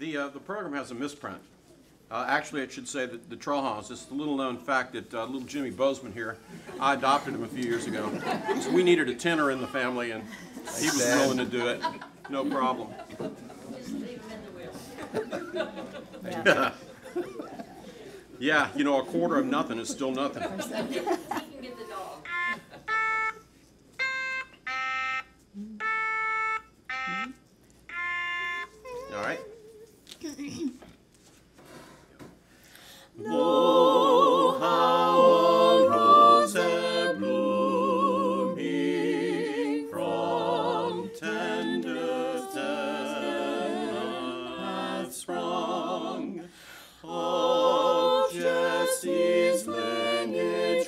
The program has a misprint. Actually, it should say that the Trojans. It's the little-known fact that little Jimmy Bozeman here, I adopted him a few years ago. So we needed a tenor in the family, and he was willing to do it. No problem. Yeah. Yeah, you know, a quarter of nothing is still nothing. He can get the dog. All right. Lo, how a rose blooming from tender stem hath sprung, of Jesse's lineage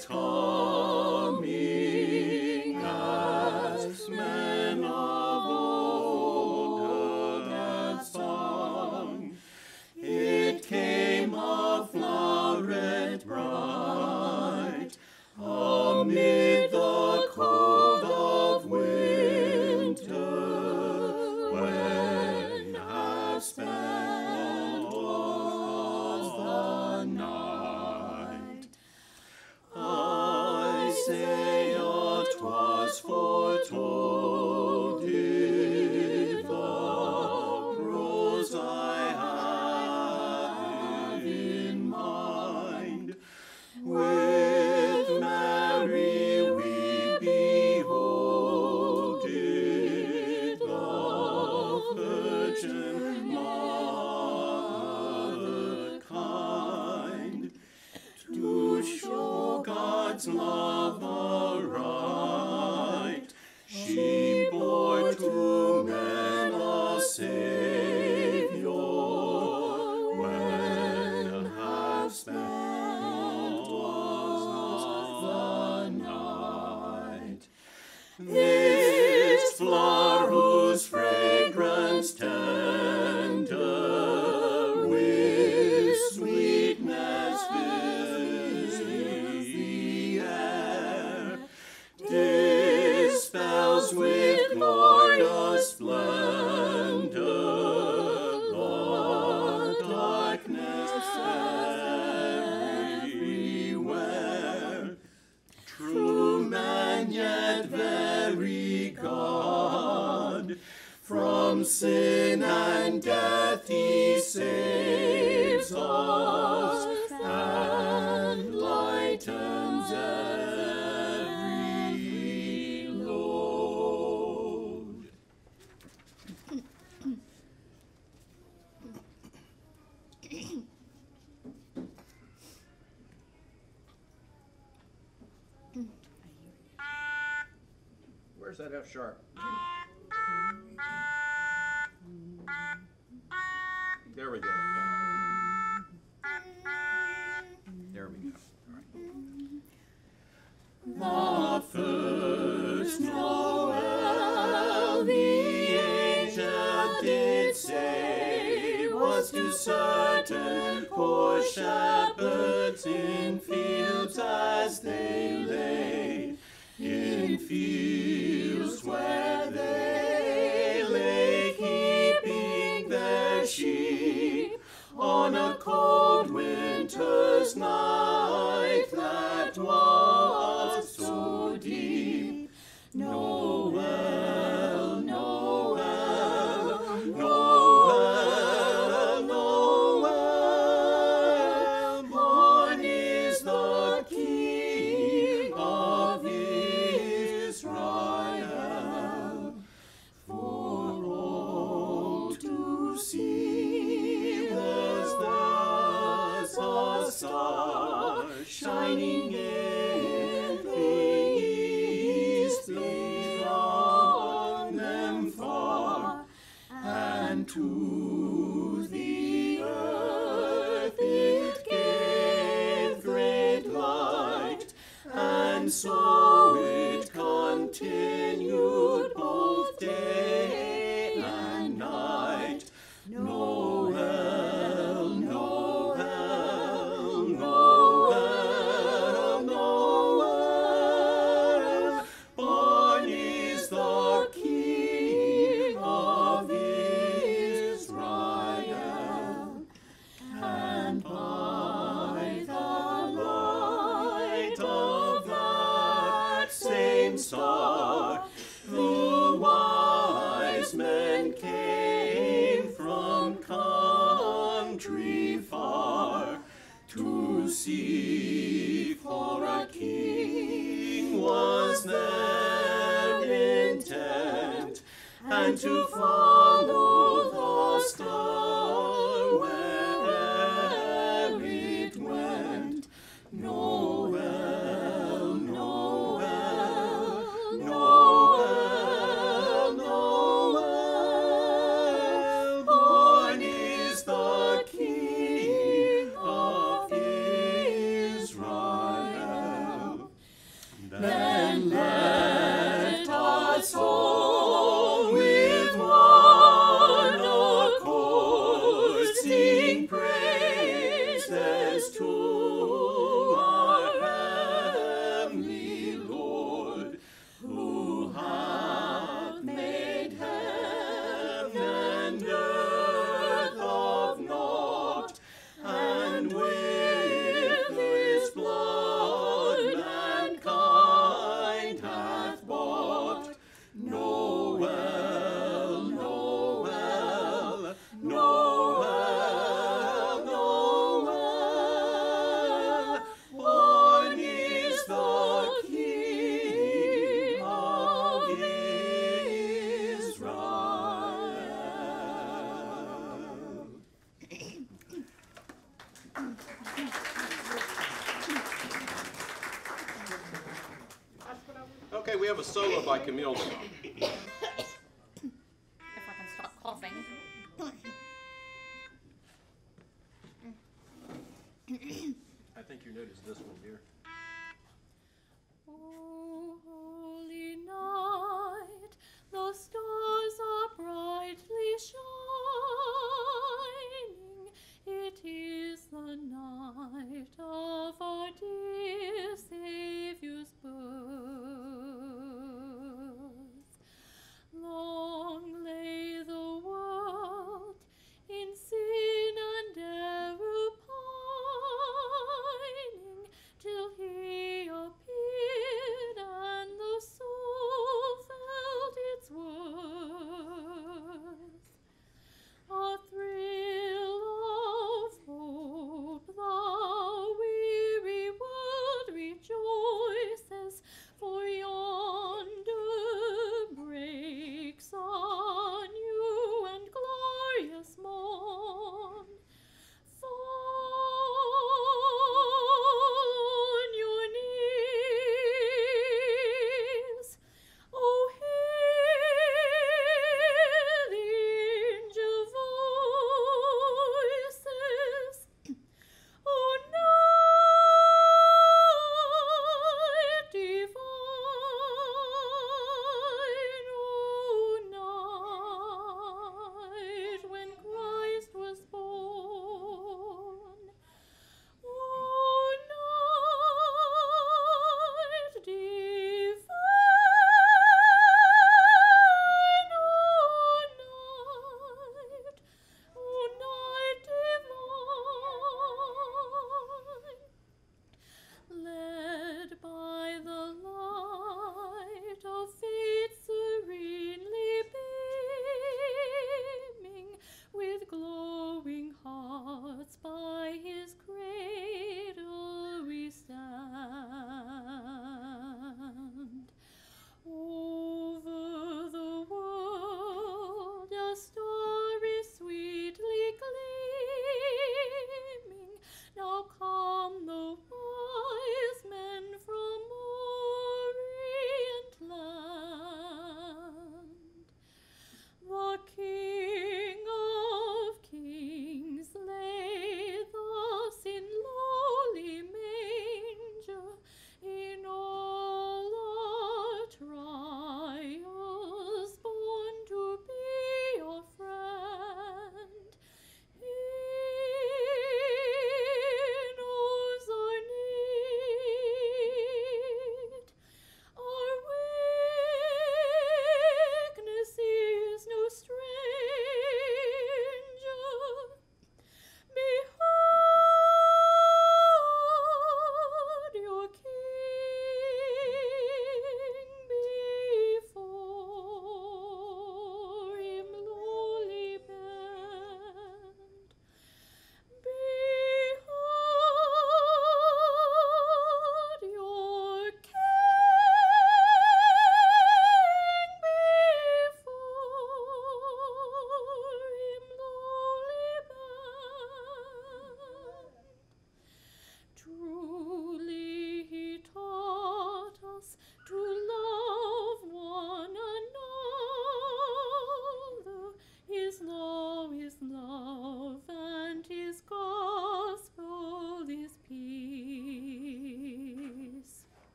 coming, as men of old had sung. It came a floweret bright amid the cold of winter, when half spent was the night. Isaiah 'twas foretold, if the rose I have in mind, with Mary we behold it, the Virgin Mother kind, to show God's love aright. She bore to men a Savior, when half spent was the night. This flower whose fragrance tender with sweetness fills the air, dispels with glorious splendor the darkness everywhere. True man, yet very God, from sin and death he saves us and lightens every load. Where's that F sharp? There we go. There we go. The first Noel the angel did say was to certain poor shepherds in fields as they lay, in fields where they lay keeping their sheep on a cold winter's night that was so deep. Noel, Noel, Noel, Noel, born is the King of Israel, for all to see. There's a star shining in the east beyond them far, and to the earth it gave great light, and so it continued both day and night. Noel, Noel, Noel, Noel, born is the King of Israel. and to follow the star where'er it went. Noel, Noel, Noel, Noel, born is the King of Israel. Then let us all with one accord sing praises to our heavenly Lord, who hath made heaven and earth of naught, and with his blood mankind hath bought. Noel, Noel, Noel, Noel, born is the King of Israel. Okay, we have a solo by Camille now. If I can stop coughing. I think you noticed this one here.